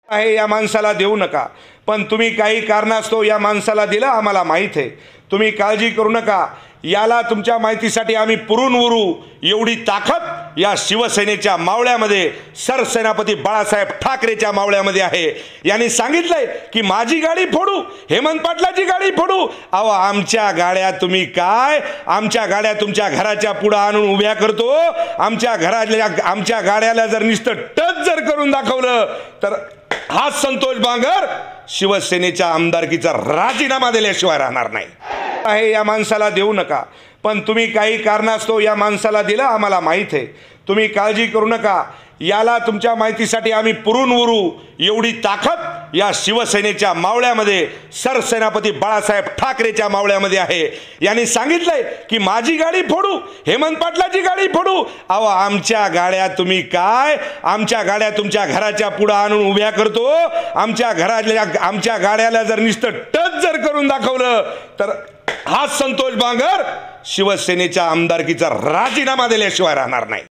आहे या माणसाला देऊ नका, पण तुम्ही काही कारणास्तव या माणसाला दिलं आम्हाला माहीत आहे. तुम्ही काळजी करू नका. याला तुमच्या माहितीसाठी आम्ही पुरून उरू एवढी ताकद या शिवसेनेच्या मावळ्यामध्ये, सरसेनापती बाळासाहेब ठाकरेच्या मावळ्यामध्ये आहे. यांनी सांगितलंय की माझी गाडी फोडू, हेमंत पाटलाची गाडी फोडू. अहो, आमच्या गाड्या तुम्ही काय, आमच्या गाड्या तुमच्या घराच्या पुढे आणून उभ्या करतो. आमच्या गाड्याला जर नुसतं टच जर करून दाखवलं तर हा संतोष बांगर शिवसेनेच्या आमदारकीचा राजीनामा दिल्याशिवाय राहणार नाही. आहे या माणसाला देऊ नका, पण तुम्ही काही कारणास्तव या माणसाला दिलं आम्हाला माहीत आहे. तुम्ही काळजी करू नका. याला तुमच्या माहितीसाठी आम्ही पुरून उरू एवढी ताकद या शिवसेनेच्या मावळ्यामध्ये, सरसेनापती बाळासाहेब ठाकरेच्या मावळ्यामध्ये आहे. यांनी सांगितलंय की माझी गाडी फोडू, हेमंत पाटलाची गाडी फोडू. अहो, आमच्या गाड्या तुम्ही काय, आमच्या गाड्या तुमच्या घराच्या पुढे आणून उभ्या करतो. आमच्या गाड्याला जर नुसतं टच जर करून दाखवलं तर हा संतोष बांगर शिवसेनेच्या आमदारकीचा राजीनामा दिल्याशिवाय राहणार नाही.